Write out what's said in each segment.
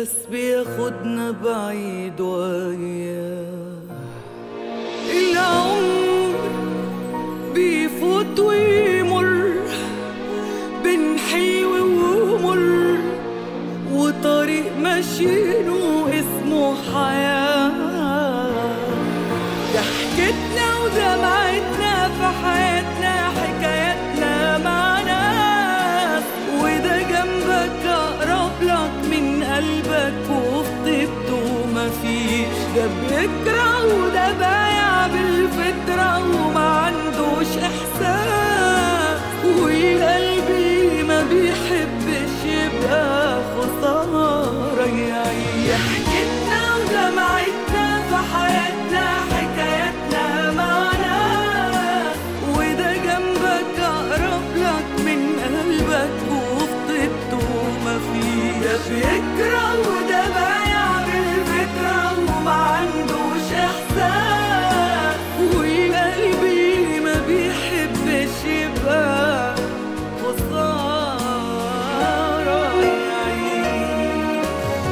بس بياخدنا بعيد وياه. العمر بيفوت ويمر بين حلو ومر، وطريق ماشيينه اسمه حياة. ضحكتنا ودمعتنا في حياتنا، حكاياتنا مع ناس، وده جنبك أقرب لك من قلبك وفي طيبته مفيش. ده بيكره وده بايع بالفطرة وما عندوش إحساس، وقلبي ما بيحبش يبقى خسارة يعيش. ضحكتنا ودمعتنا في حياتنا، حكاياتنا مع ناس، وده جنبك أقرب لك من قلبك وفي طيبته مفيش. ده بيكره وده بايع بالفطرة وما عندوش إحساس، وقلبي ما بيحبش يبقى خسارة يعيش.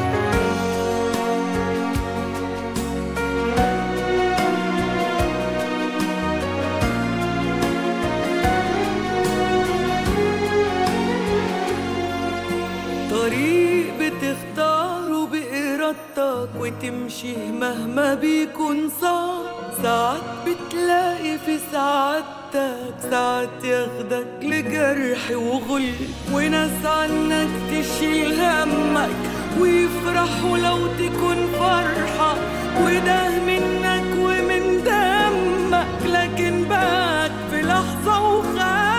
طريق بتختاره بإرادتك وتمشيه مهما بيكون صعب، ساعات بتلاقي في سعادتك ساعات ياخدك لجرح وغل، وناس عنك تشيل همك ويفرحوا لو تكون فرحة، وده منك ومن دمك، لكن بات في لحظة وخاف.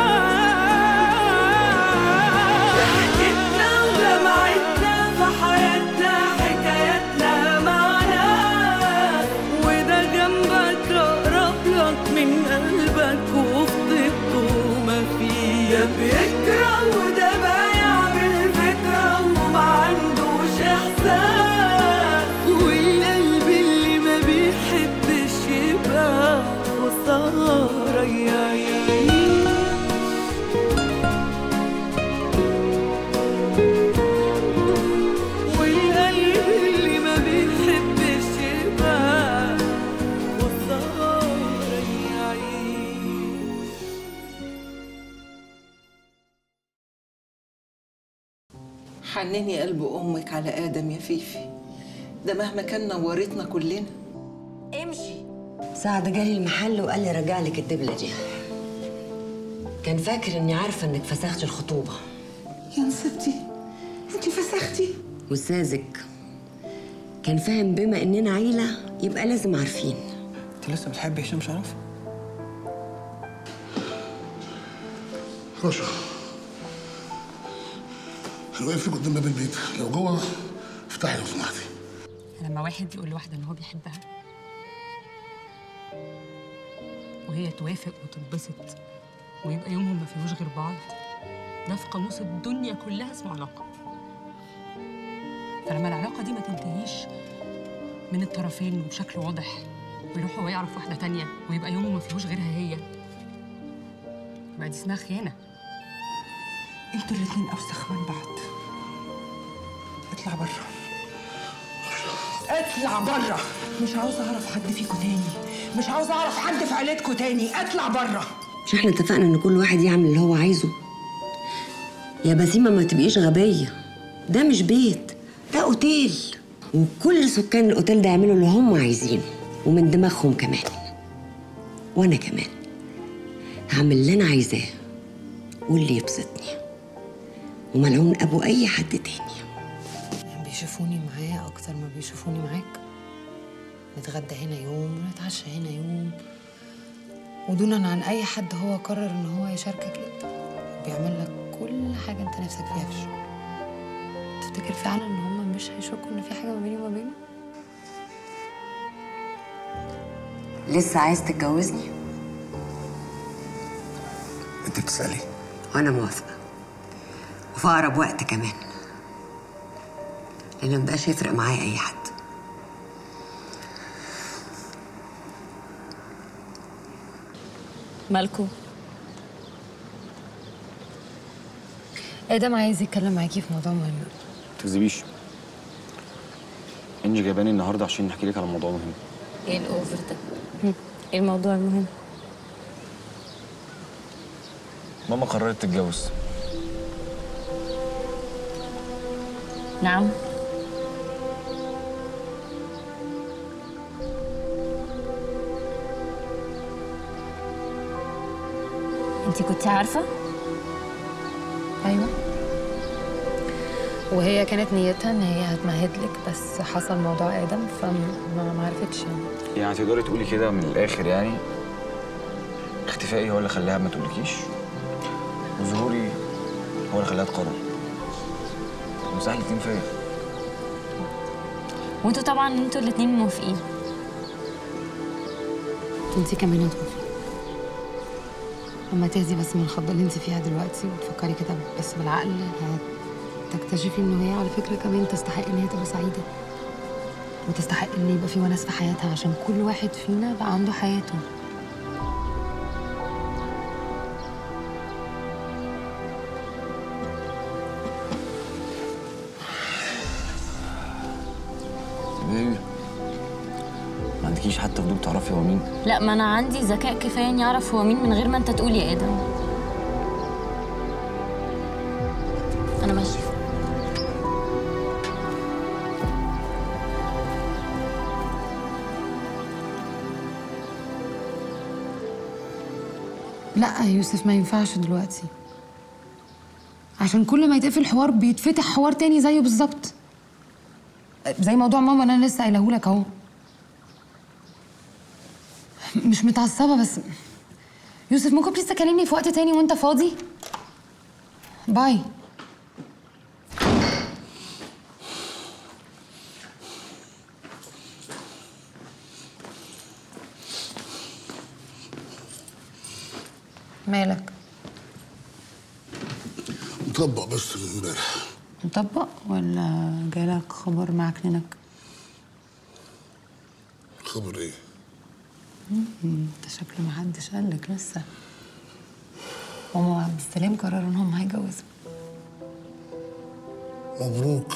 ضحكتنا ودمعتنا في حياتنا، حكاياتنا مع ناس، وده جنبك أقرب لك من قلبك وفي طيبته مفيش. ده بيكره وده بايع بالفطرة وما عندوش إحساس، والقلب اللي ما بيحبش يبقى خسارة يعيش. والقلب اللي ما بيحبش يبقى خسارة يعيش. حنني قلب أمك على آدم يا فيفي، ده مهما كان نورتنا كلنا. امشي. سعد جالي المحل وقال لي رجع لك الدبلة دي. كان فاكر اني عارفة انك فسختي الخطوبة. يا نصيبتي، انتي فسختي؟ والساذج كان فاهم بما اننا عيلة يبقى لازم عارفين. انت لسه بتحبي هشام شرف؟ رشا، انا واقف قدام باب البيت، لو جوه افتحي لو سمحتي. لما واحد يقول لواحدة ان هو بيحبها وهي توافق وتنبسط ويبقى يومهم ما فيهوش غير بعض، ده في قاموس الدنيا كلها اسمه علاقة. فلما العلاقة دي ما تنتهيش من الطرفين وبشكل واضح، ويروح هو يعرف واحدة تانية ويبقى يومه ما فيهوش غيرها هي، يبقى دي اسمها خيانة. انتوا الاتنين أوسخ من بعض. اطلع بره، اطلع بره. مش عاوزة أعرف حد فيكوا تاني، مش عاوزة أعرف حد في عيلتكوا تاني. اطلع بره. مش احنا اتفقنا ان كل واحد يعمل اللي هو عايزه؟ يا بسيمة ما تبقيش غبية، ده مش بيت، ده اوتيل، وكل سكان الاوتيل ده يعملوا اللي هم عايزينه ومن دماغهم كمان. وانا كمان هعمل اللي انا عايزاه واللي يبسطني، وملعون ابو اي حد تاني. بيشوفوني معاه اكتر ما بيشوفوني معاك. نتغدى هنا يوم ونتعشى هنا يوم، ودونا عن اي حد هو قرر ان هو يشاركك انت. بيعمل لك كل حاجه انت نفسك فيها في الشغل. تفتكر فعلا ان هم مش هيشكوا ان في حاجه ما بيني وما بينه؟ لسه عايز تتجوزني؟ انت بتسألي؟ وانا موافقة، وفي اقرب وقت كمان، لان مبقاش يفرق معايا اي حد. مالكو؟ ادم عايز يتكلم معاكي في موضوع مهم. ما تكذبيش، انجي جايباني النهارده عشان نحكي لك على موضوع مهم. ايه الاوفر ده؟ ايه الموضوع المهم؟ ماما قررت تتجوز. نعم. انتي كنتي عارفة؟ ايوه، وهي كانت نيتها ان هي هتمهد لك، بس حصل موضوع ادم فما عرفتش يعني تقدري تقولي كده من الاخر يعني اختفائي هو اللي خلاها ما تقولكيش، وظهوري هو اللي خلاها تقرر. مساحة الاتنين فيا. وانتوا طبعا انتوا الاتنين موافقين. انتي كمان هتوافقي لما تهدي بس من الخضه اللي انتي فيها دلوقتي وتفكري كده بس بالعقل، هتكتشفي ان هي على فكره كمان تستحق ان هي تبقى سعيده، وتستحق ان يبقى في وناس في حياتها، عشان كل واحد فينا بقى عنده حياته. ايه؟ ما عندكيش حتى فضول تعرفي هو مين؟ لا، ما انا عندي ذكاء كفايه اني اعرف هو مين من غير ما انت تقول يا ادم. انا ماشيه. لا يا يوسف، ما ينفعش دلوقتي، عشان كل ما يتقفل حوار بيتفتح حوار تاني زيه بالظبط، زي موضوع ماما اللي انا لسه قايلهولك اهو. مش متعصبه بس يوسف، ممكن بليز تكلمني في وقت تاني وانت فاضي؟ باي. مالك؟ مطبق بس من امبارح. مطبق ولا جالك خبر معكننك؟ خبر ايه؟ انت شكل محدش قالك لسه. ماما وعبد السلام قرروا انهم هيجوزوا. مبروك،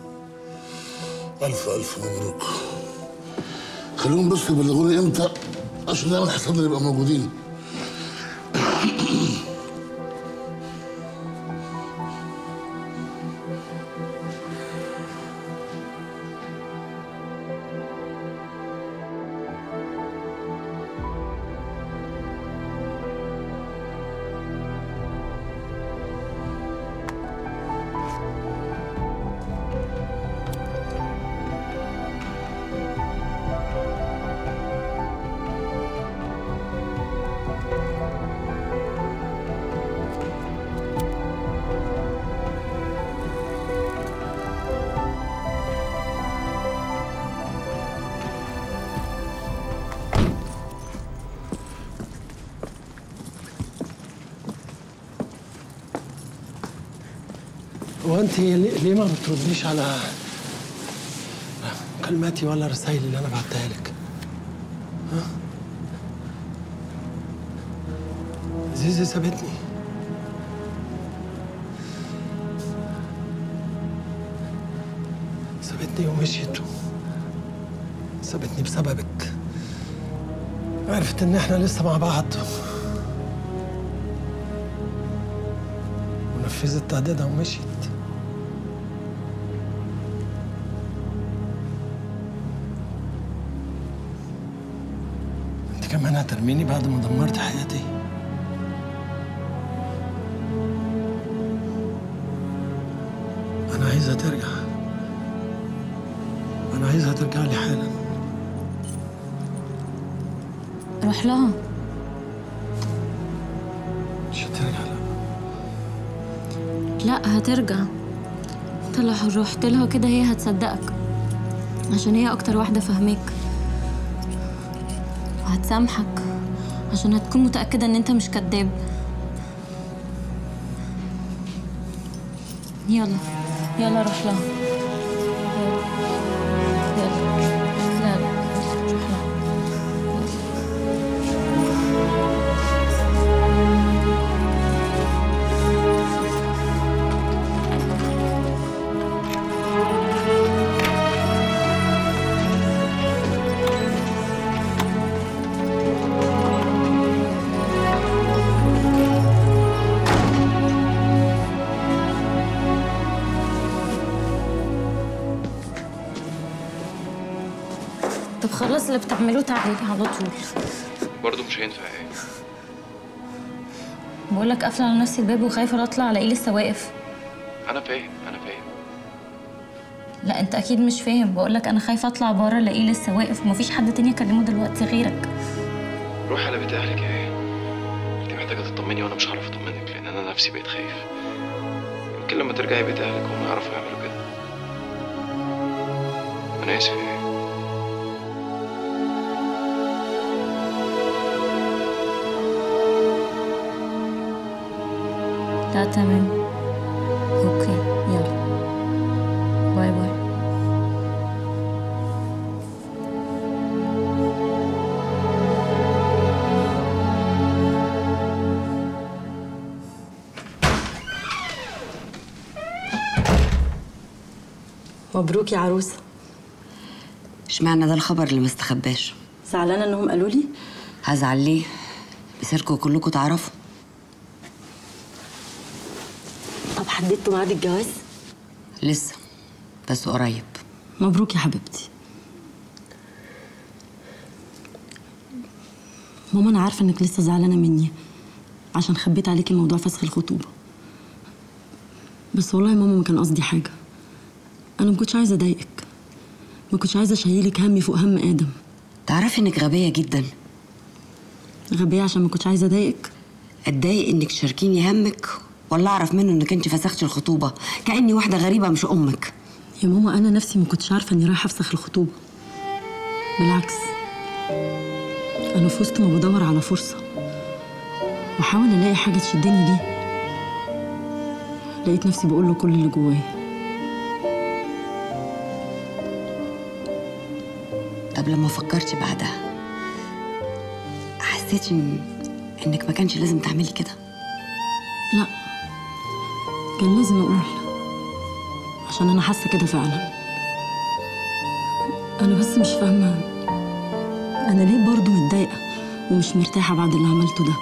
الف الف مبروك. خليهم بس يبلغوني امتى عشان نعمل حسابنا نبقى موجودين. هو انت ليه ما بترديش على مكالماتي ولا رسائلي اللي انا بعتها لك؟ ها؟ زيزي سابتني. سابتني ومشيت. سابتني بسببك. عرفت ان احنا لسه مع بعض ونفذت تهديدها ومشيت. كمان هترميني بعد ما دمرت حياتي؟ أنا عايزها ترجع. أنا عايزها ترجع لي حالا. روح لها. مش هترجع. لا هترجع. انت لو رحت لها كده هي هتصدقك، عشان هي أكتر واحدة فاهماك، وهتسامحك عشان هتكون متأكدة إن أنت مش كداب. يلا يلا روح لها. يلا يلا لا روح لها. طب خلص اللي بتعمله تعالي على طول. برضه مش هينفع ايه؟ بقول لك قافله على نفسي الباب وخايفه اطلع الاقيه لسه واقف. انا فاهم. لا انت اكيد مش فاهم، بقول لك انا خايفه اطلع بره الاقيه لسه واقف ومفيش حد تاني اكلمه دلوقتي غيرك. روحي على بيت اهلك يا ايه؟ انت محتاجه تطمني وانا مش هعرف اطمنك لان انا نفسي بقيت خايف. يمكن لما ترجعي بيت اهلك هم يعرفوا يعملوا كده. انا اسف يا ايه. لا تمام اوكي يلا باي باي. مبروك يا عروسه. اشمعنى ده الخبر اللي ما استخباش؟ زعلانه انهم قالوا لي؟ هزعل ليه؟ بسيركم كلكم تعرفوا. طب حددتوا ميعاد الجواز؟ لسه بس قريب. مبروك يا حبيبتي. ماما انا عارفه انك لسه زعلانه مني عشان خبيت عليكي موضوع فسخ الخطوبه، بس والله يا ماما ما كان قصدي حاجه. انا ما كنتش عايزه اضايقك، ما كنتش عايزه اشيلك همي فوق هم ادم. تعرفي انك غبيه جدا. غبيه عشان ما كنتش عايزه اضايقك؟ اتضايق انك تشاركيني همك ولا اعرف منه انك انت فسختي الخطوبه كاني واحده غريبه مش امك؟ يا ماما انا نفسي ما كنتش عارفه اني رايحه افسخ الخطوبه، بالعكس انا في وسط ما بدور على فرصه واحاول الاقي حاجه تشدني ليه لقيت نفسي بقول له كل اللي جوايا. طب لما فكرتي بعدها حسيتي انك ما كانش لازم تعملي كده؟ لا كان لازم اقول عشان انا حاسه كده فعلا. انا بس مش فاهمه انا ليه برضه متضايقه ومش مرتاحه بعد اللي عملته ده.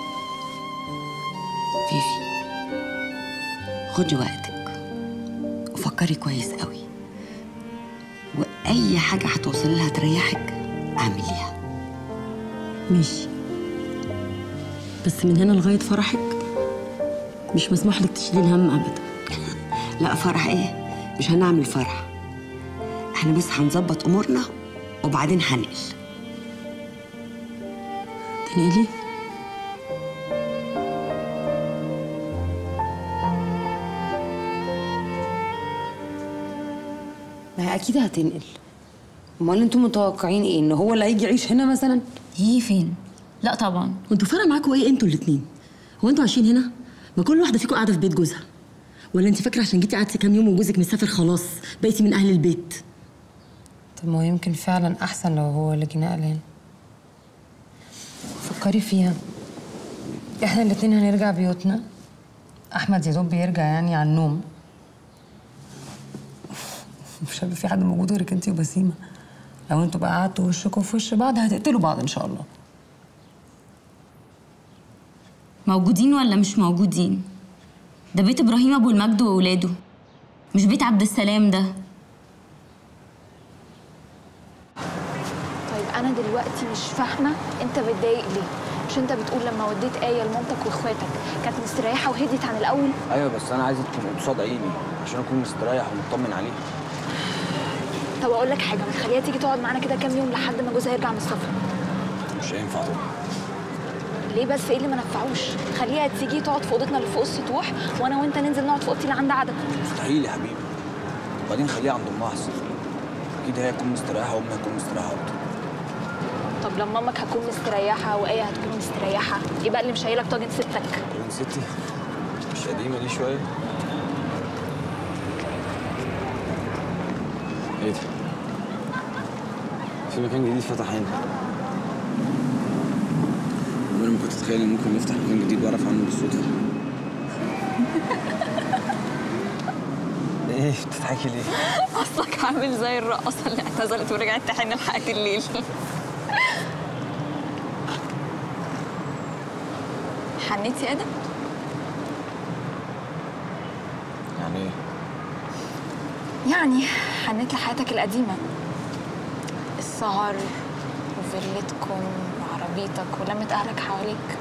فيفي خدي وقتك وفكري كويس قوي، واي حاجه هتوصلي لها تريحك اعمليها. ماشي، بس من هنا لغايه فرحك مش مسموح لك تشيلي الهم ابدا. لا فرح ايه؟ مش هنعمل فرح، احنا بس هنظبط امورنا وبعدين هنقل. تنقلي؟ ما هي اكيد هتنقل. امال انتوا متوقعين ايه؟ ان هو اللي هيجي يعيش هنا مثلا؟ يجي فين؟ لا طبعا. وانتوا فارق معاكوا ايه انتوا الاتنين؟ هو انتوا عايشين هنا؟ ما كل واحده فيكم قاعده في بيت جوزها، ولا انت فاكره عشان جيتي قعدتي كام يوم وجوزك مسافر خلاص بقيتي من اهل البيت؟ طب ما هو يمكن فعلا احسن لو هو اللي جه نقل هنا. فكري فيها، احنا الاتنين هنرجع بيوتنا، احمد يا دوب بيرجع يعني على النوم، مش هيبقى في حد موجود غيرك انتي وبسيمه. لو انتوا بقى قعدتوا وشكوا في وش بعض هتقتلوا بعض ان شاء الله. موجودين ولا مش موجودين؟ ده بيت ابراهيم ابو المجد واولاده، مش بيت عبد السلام ده. طيب انا دلوقتي مش فاهمه انت بتضايق ليه؟ مش انت بتقول لما وديت آية لمامتك واخواتك كانت مستريحه وهديت عن الاول؟ ايوه بس انا عايزك تكون قصاد عيني عشان اكون مستريح ومطمن عليها. طب اقول لك حاجه، ما تخليها تيجي تقعد معانا كده كام يوم لحد ما جوزها يرجع من السفر. مش هينفع طبعا. ليه بس؟ ايه اللي ما نفعوش؟ خليها تيجي تقعد في اوضتنا اللي فوق السطوح وانا وانت ننزل نقعد في اوضتي اللي عند عدم. مستحيل يا حبيبي، وبعدين خليها عند امها احسن. اكيد هي هتكون مستريحه وامها هتكون مستريحه اكتر. طب لما امك هتكون مستريحه وايه هتكون مستريحه، يبقى اللي مش هيلك طاجن ستك. طاجن ستي؟ مش قديمه دي شويه؟ ايه ده؟ في مكان جديد فتح هنا. عمري ما كنت اتخيل ان ممكن نفتح مكان جديد واعرف عنه بالصدفه. ايه بتضحكي ليه؟ اصلك عامل زي الرقاصه اللي اعتزلت ورجعت تحن لحقت الليل. حنيتي ادم؟ يعني ايه؟ يعني حنيت لحياتك القديمه، السهر وفيلتكم وعربيتك ولمة أهلك حواليك.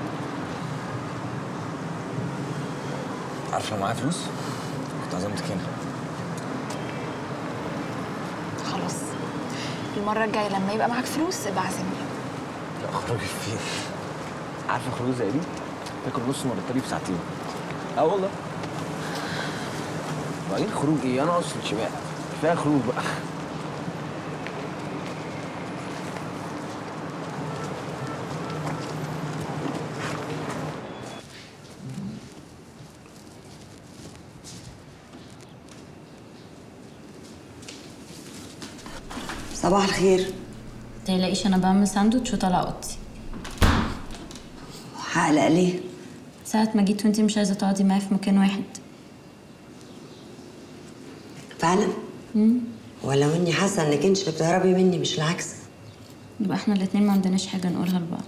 عارفه لو معايا فلوس كنت عزمتك هنا. خلاص، المرة الجاية لما يبقى معاك فلوس ابقى اعزمني. لا خروجي فين؟ عارفه خروج زي دي تاكل نص مرتبي في ساعتين. اه والله. وبعدين خروج ايه؟ انا اصلا شبعت، كفايه خروج بقى. صباح الخير. متقلقيش، انا بعمل ساندوتش وطالعه اوضتي. هقلق ليه؟ ساعة ما جيت وانتي مش عايزة تقعدي معايا في مكان واحد. فعلا؟ ولو اني حاسه انك انت اللي بتهربي مني مش العكس. يبقى احنا الاتنين ما عندناش حاجة نقولها لبعض.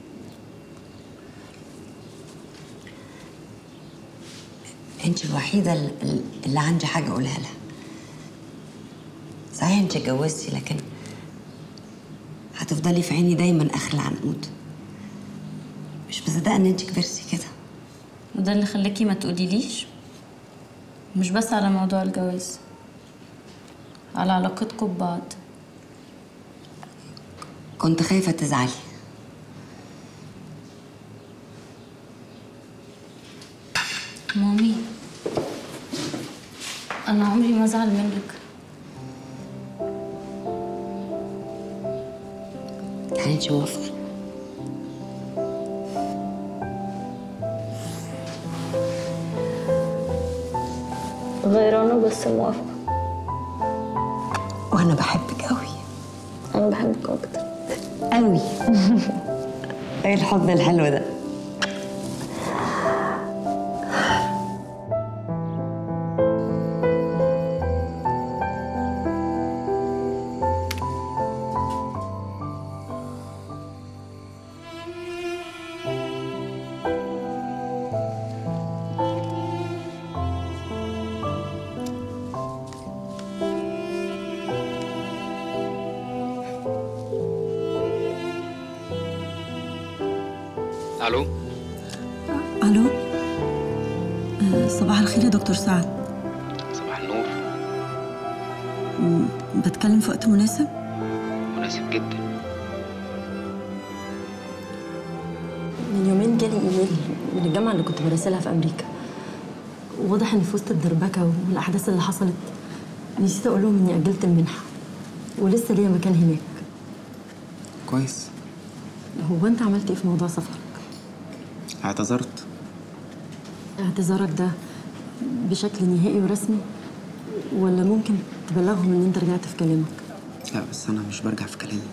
انت الوحيده اللي عندي حاجه اقولها لها. صحيح انت اتجوزتي، لكن هتفضلي في عيني دايما اخر العنقود. مش مصدقه ان انت كبرتي كده. وده اللي خلاكي ما تقوليليش؟ مش بس على موضوع الجواز، على علاقتكم ببعض. كنت خايفه تزعلي. مامي، انا عمري ما ازعل منك. يعني انت موافقه؟ غيرانة بس موافقة. وانا بحبك قوي. انا بحبك اكتر قوي. ايه الحضن الحلو ده؟ الو. الو. صباح الخير يا دكتور سعد. صباح النور. بتكلم في وقت مناسب؟ مناسب جدا. من يومين جالي ايميل من الجامعه اللي كنت براسلها في امريكا. واضح ان في وسط الدربكه والاحداث اللي حصلت نسيت اقول لهم اني اجلت المنحه ولسه ليا مكان هناك. كويس. هو انت عملت ايه في موضوع سفرك؟ اعتذرت. اعتذارك ده بشكل نهائي ورسمي ولا ممكن تبلغهم ان انت رجعت في كلامك؟ لا بس انا مش برجع في كلامي.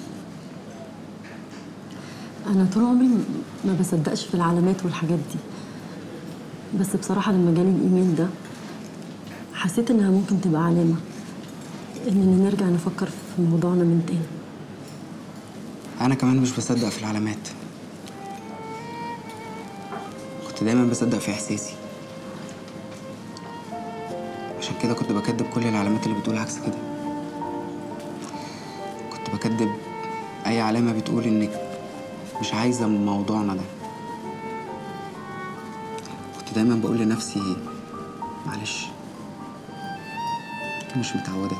انا طول عمري ما بصدقش في العلامات والحاجات دي، بس بصراحه لما جالي الايميل ده حسيت انها ممكن تبقى علامه اننا نرجع نفكر في موضوعنا من تاني. انا كمان مش بصدق في العلامات، كنت دايما بصدق في احساسي، عشان كده كنت بكدب كل العلامات اللي بتقول عكس كده. كنت بكدب اي علامه بتقول انك مش عايزه موضوعنا ده. كنت دايما بقول لنفسي معلش انتوا مش متعوده،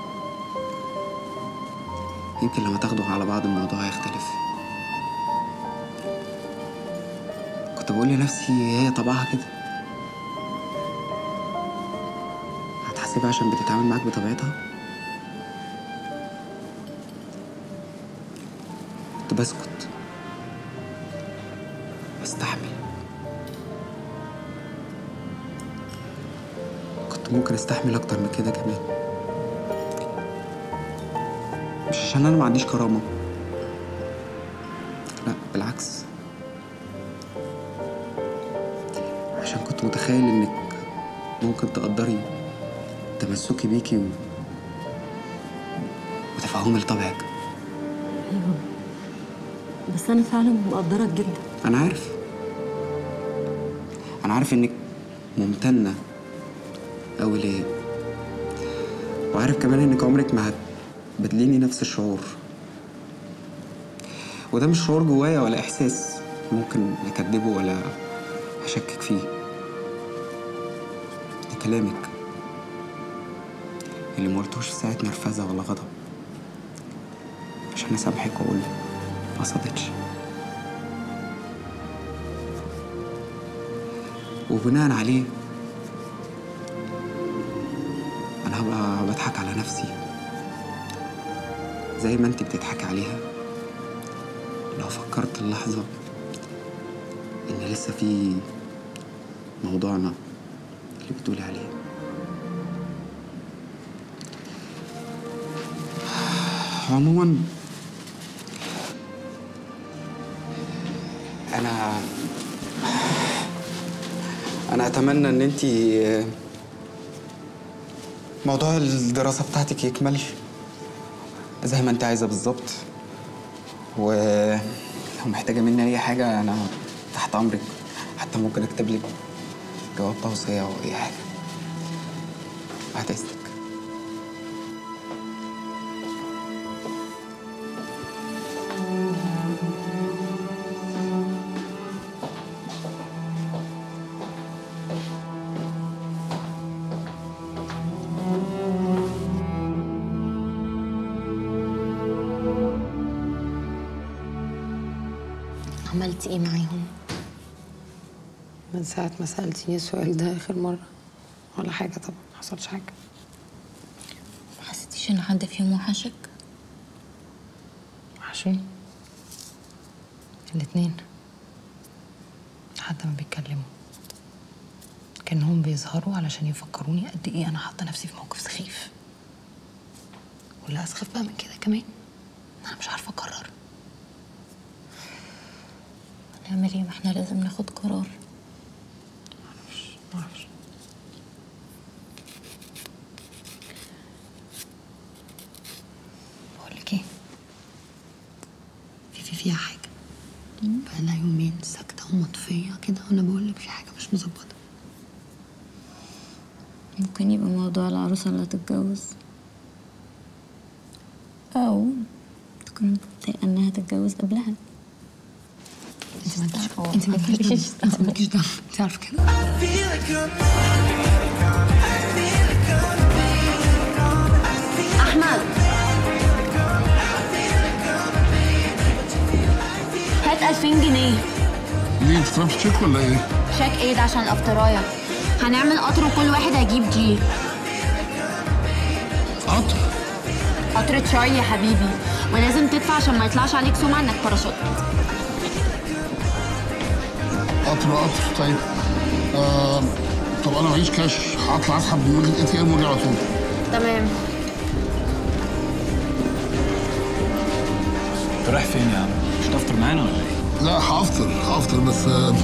يمكن لما تاخدوا على بعض الموضوع هيختلف. كنت بقول لنفسي هي طبعها كده، هتحسبها عشان بتتعامل معاك بطبيعتها. كنت بسكت، بستحمل. كنت ممكن استحمل اكتر من كده كمان، مش عشان انا ما عنديش كرامه، لا بالعكس، عشان كنت متخيل انك ممكن تقدري تمسكي بيكي وتفهمي لطبعك. ايوه بس انا فعلا مقدرك جدا. انا عارف انك ممتنه قوي ليا، وعارف كمان انك عمرك ما بدليني نفس الشعور، وده مش شعور جوايا ولا إحساس ممكن أكدبه ولا أشكك فيه. ده كلامك اللي مقلتوش في ساعة نرفزة ولا غضب عشان أسامحك وأقول ما صدقتش. وبناء عليه أنا هبقى بضحك على نفسي زي ما أنت بتضحكي عليها لو فكرت اللحظة إن لسه في موضوعنا اللي بتقولي عليه. عموما أنا أتمنى إن أنت موضوع الدراسة بتاعتك يكمل زي ما أنت عايزة بالظبط، ولو محتاجة مني أي حاجة أنا تحت أمرك، حتى ممكن أكتب لك جواب توصية أو أي حاجة. بعد إذنك. عملتي ايه معاهم؟ من ساعة ما سألتيني السؤال ده آخر مرة ولا حاجة طبعا، ما حصلش حاجة. ما حسيتيش إن حد فيهم وحشك؟ وحشوني الاتنين، حتى ما بيتكلموا كأنهم بيظهروا علشان يفكروني قد ايه أنا حاطة نفسي في موقف سخيف. واللي أسخف بقى من كده كمان إن أنا مش عارفة أقرر. نعمل ايه؟ ما احنا لازم ناخد قرار. معرفش. بقولك ايه، فيها حاجة بقالها يومين ساكتة ومطفية كده، وأنا بقولك في حاجة مش مظبطة. ممكن يبقى موضوع العروسة اللي هتتجوز، أو تكون متضايقة إنها تتجوز قبلها. انت مالكيش دعوة، انت مالكيش دعوة، انت عارفة كده. أحمد، هات 2000 جنيه. ليه؟ انت طلبت شيك ولا ايه؟ شيك ايه ده؟ عشان الأفطراية هنعمل قطر وكل واحد هيجيب جي. قطر؟ قطر تراي يا حبيبي، ولازم تدفع عشان ما يطلعش عليك سمعة إنك باراشوت. قطر طيب. طب انا معيش كاش، هطلع اسحب من الاي تي ام وارجع على طول. تمام. انت رايح فين يا عم؟ مش هتفطر معانا ولا ايه؟ لا هفطر بس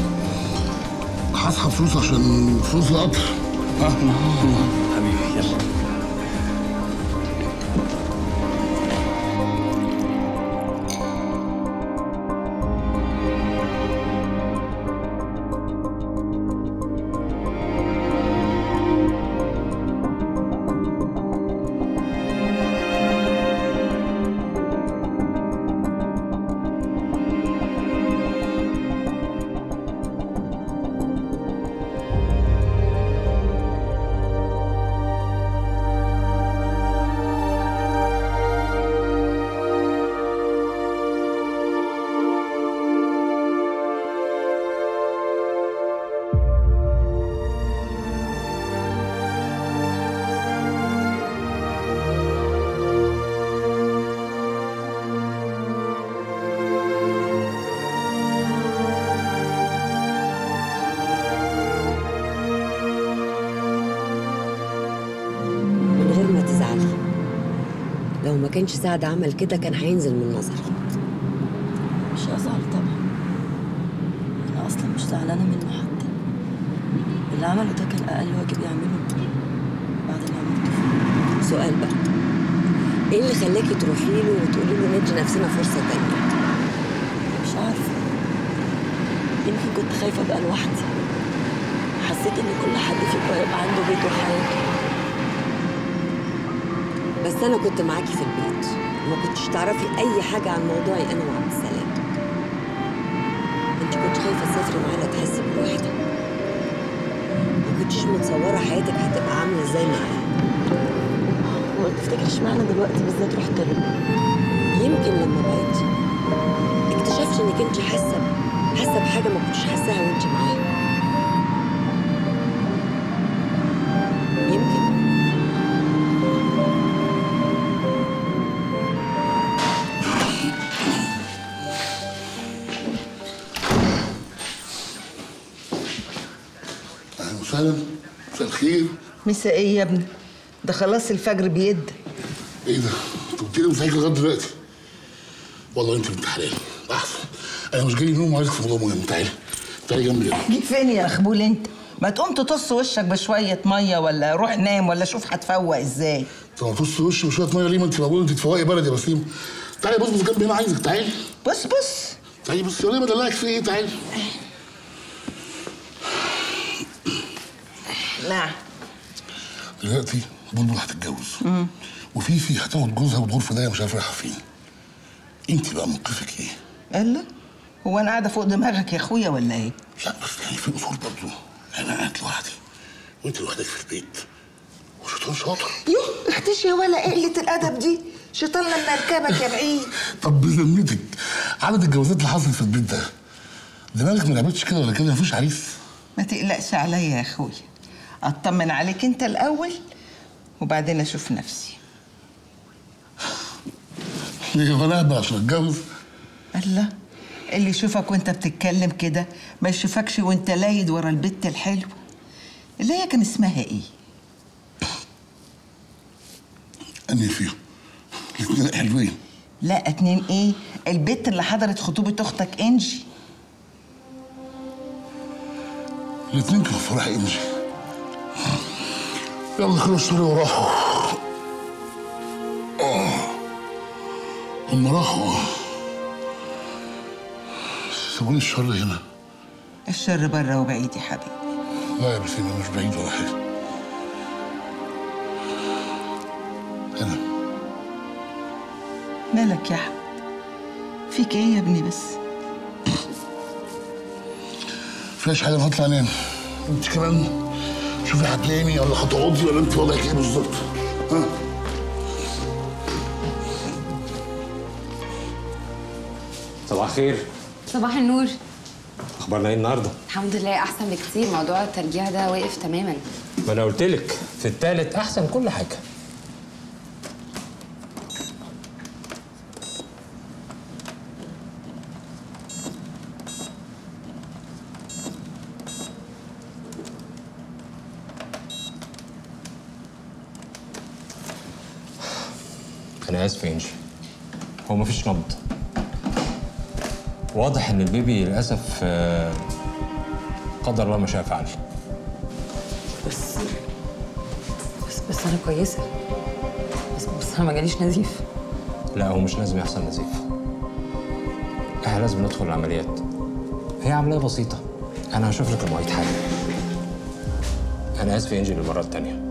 هسحب فلوس عشان فلوس القطر. حبيبي يلا. لو ما كانش سعد عمل كده كان هينزل من نظري. مش هزعل طبعا، انا اصلا مش زعلانه منه حتى. اللي عمله ده كان اقل واجب يعمله بعد اللي عملته فيه. سؤال بقى، ايه اللي خلاكي تروحي له وتقولي له ندي نفسنا فرصه تانيه؟ مش عارفه، يمكن كنت خايفه ابقى لوحدي. حسيت ان كل حد فيكم هيبقى عنده بيته وحياته، بس انا كنت معاكي في البيت وما كنتش تعرفي اي حاجه عن موضوعي انا وعبد السلام. انت كنت خايفه تسافري معانا تحسي بالوحده، ما كنتش متصوره حياتك هتبقى عامله ازاي معايا. وما تفتكرش معانا دلوقتي بالذات رحت له. يمكن لما بعدتي اكتشفت انك انت حاسه بحاجه ما كنتش حاساها وانت معايا. يمكن. اهلا وسهلا، مساء الخير. مساء ايه يا ابني؟ ده خلاص الفجر بيد. ايه ده؟ انت قلت لي مساك لغايه دلوقتي. والله انت بنت حلال. احسن. انا مش جاي نوم وعايزك في موضوع مهم. تعالي جنبي يلا. جيت فين يا خبول انت؟ ما تقوم تطص وشك بشويه ميه ولا روح نام ولا شوف هتفوق ازاي. طب ما تطص وشي بشويه ميه ليه؟ ما انت موجوده، انت تفوقي بلد يا بسيم. تعالي بص جنبي هنا عايزك. تعالي بص تعالي بص. يا بدلعك في ايه؟ تعالي. نعم. دلوقتي بلبل هتتجوز وفيفي هتاخد جوزها وتغور في داهيه مش عارفه رايحه فين. انت بقى موقفك ايه؟ قال هو انا قاعده فوق دماغك يا اخويا ولا ايه؟ لا بس يعني في اصول برضه. انا قاعد لوحدي وانت لوحدك في البيت وشيطان شاطر. يوه اختشي يا ولا قله الادب دي، شيطان لما اركبك يا بعيد. طب بذمتك عدد الجوازات اللي حصلت في البيت ده دماغك ما لعبتش كده ولا كده؟ مفيش عريس؟ ما تقلقش عليا يا اخويا، اطمن عليك انت الاول وبعدين اشوف نفسي. ليه وانا اهبل عشان اتجوز؟ الله، اللي يشوفك وانت بتتكلم كده ما يشوفكش وانت لايد ورا البت الحلوه اللي هي كان اسمها ايه؟ انهي فيهم؟ الاثنين حلوين. لا اتنين ايه؟ البت اللي حضرت خطوبه اختك انجي. الاثنين كانوا في فرح انجي. يلا خلوا اشتروا وراحوا. هم راحوا سيبوني الشر هنا. الشر بره وبعيد يا حبيبي. لا يا بسيمة مش بعيد ولا حاجة. هنا. مالك يا احمد؟ فيك ايه يا ابني بس؟ مفيهاش حاجة، انا هطلع انام. انت كمان شوفي هتنامي ولا هتقعدي ولا انت وضعك ايه بالظبط؟ ها؟ صباح الخير. صباح النور. اخبارنا ايه النهارده؟ الحمد لله احسن بكتير، موضوع الترجيع ده وقف تماما. ما انا قلت لك في التالت احسن كل حاجه. انا اسف يا انجي، هو مفيش نبض. واضح ان البيبي للاسف قدر الله ما شاء فعل. بس انا كويسه. بس انا ما جاليش نزيف. لا هو مش لازم يحصل نزيف، احنا لازم ندخل العمليات. هي عمليه بسيطه، انا هشوف لك المواعيد حالا. انا اسف يا انجي للمره الثانيه.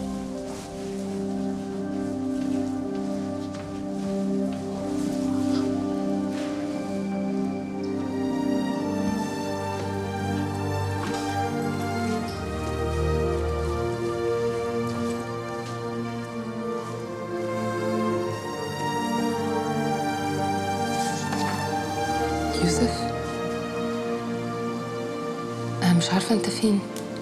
يوسف، أنا مش عارفة أنت فين،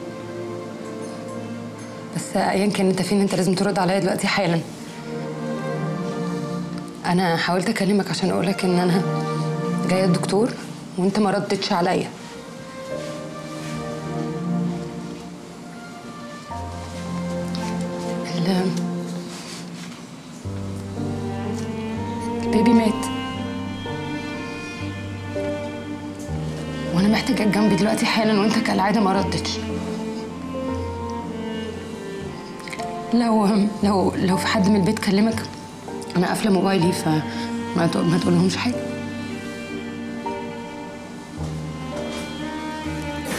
بس أيا كان أنت فين أنت لازم ترد عليا دلوقتي حالا. أنا حاولت أكلمك عشان أقولك إن أنا جاية الدكتور وأنت ما ردتش عليا. البيبي مات وانا محتاجاك جنبي دلوقتي حالا، وانت كالعاده ما ردتش. لو في حد من البيت كلمك، انا قافله موبايلي فما تقولهمش حاجه.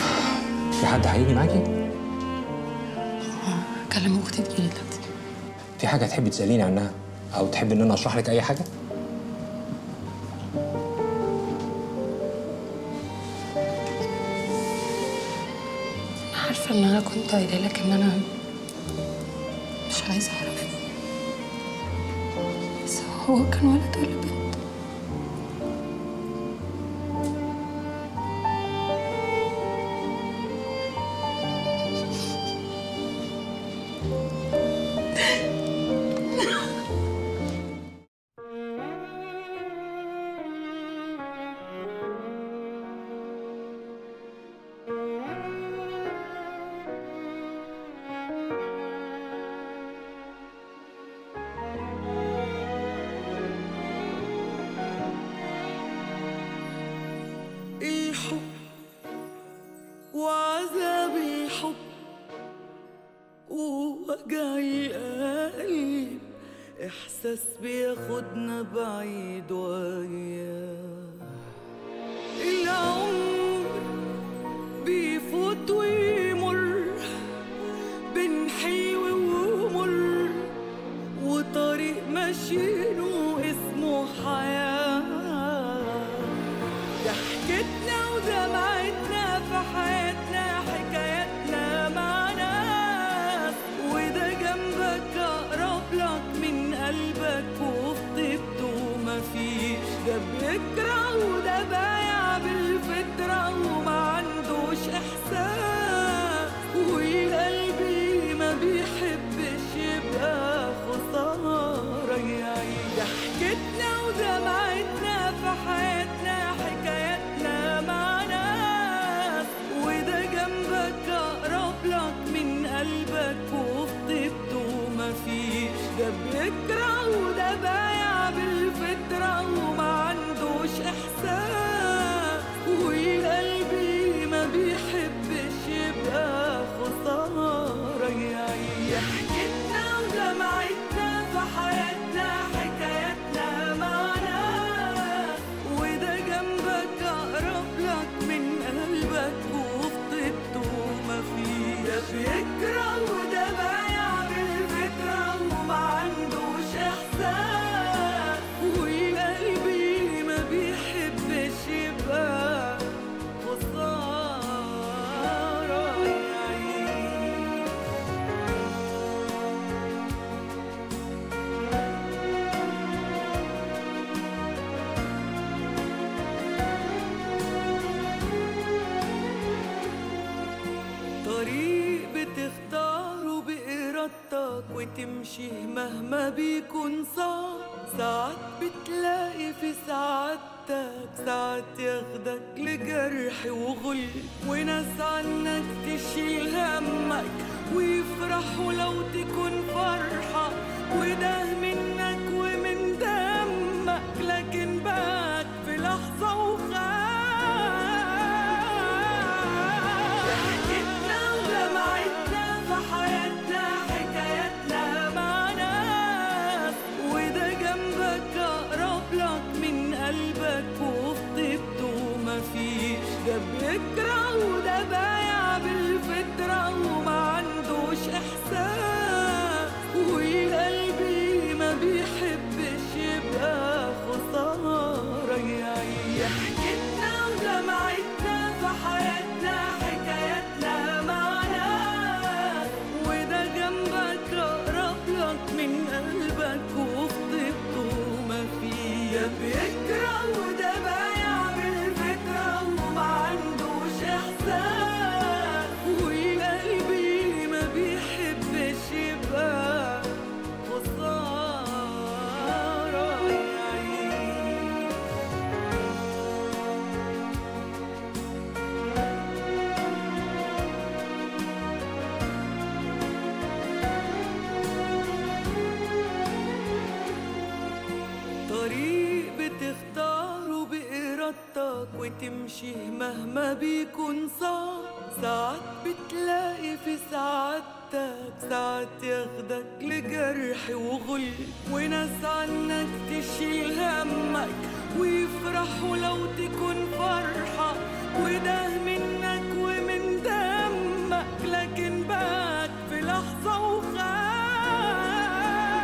في حد هيجي معاكي؟ كلم اختي تجيلي دلوقتي. في حاجة تحبي تسأليني عنها أو تحبي إن أنا أشرح لك أي حاجة؟ أنا عارفة إن أنا كنت قايلة لك إن أنا مش عايزة أعرف، بس هو كان ولد ولا بنت؟ الحب وعذاب الحب ووجع القلب إحساس بياخدنا بعيد وياه. العمر بيفوت ويمر بين حلو ومر، وطريق ماشيينه اسمه حياة. ضحكتنا ودمعتنا في حياتنا، حكاياتنا مع ناس، وده جنبك أقرب لك من قلبك وفي طيبته مفيش. ده بيكره وده بايع بالفطرة وما عندوش إحساس، والقلب ما بيحبش يبقى خسارة يعيش. ضحكتنا ودمعتنا في حياتنا، حكاياتنا مع ناس، وده جنبك أقرب لك من قلبك وفي طيبته مفيش. ده بيكره وده بايع بالفطرة وما عندوش إحساس، والقلب ما بيحبش يبقى خسارة يعيش. ضحكتنا ودمعتنا في حياتنا، حكاياتنا مع ناس، وده جنبك أقرب لك من قلبك وفي طيبته مفيش. ده بيكره وده بايع بالفطرة وما عندوش إحساس، والقلب ما بيحبش يبقى خسارة يعيش. طريق بتختاره بإرادتك وتمشيه مهما بيكون صعب، ساعات بتلاقي في سعادتك ساعات ياخدك لجرح وغل، وناس عنك تشيل همك ويفرحوا لو تكون فرحة، وده منك ومن دمك، لكن باك في لحظة وخاف. ضحكتنا ودمعتنا في حياتنا، حكاياتنا مع ناس، وده جنبك أقرب لك من قلبك وفي طيبته مفيش. ده بيكره وده بايع بالفطرة وما عندوش إحساس، والقلب ما بيحبش يبقى خسارة يعيش. ضحكتنا ودمعتنا في حياتنا، حكاياتنا مع ناس، وده جنبك أقرب لك من قلبك وفي طيبته مفيش. ده بيكره وده بايع بالفطرة وما عندوش إحساس، والقلب ما بيحبش يبقى خسارة يعيش. طريق بتختاره بإرادتك وتمشيه مهما بيكون صعب، ساعات بتلاقي في سعادتك ساعات ياخدك لجرح وغل، وناس عنك تشيل همك ويفرحوا لو تكون فرحة، وده منك ومن دمك، لكن باك في لحظة وخاف.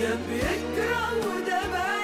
ده بيكره وده بقى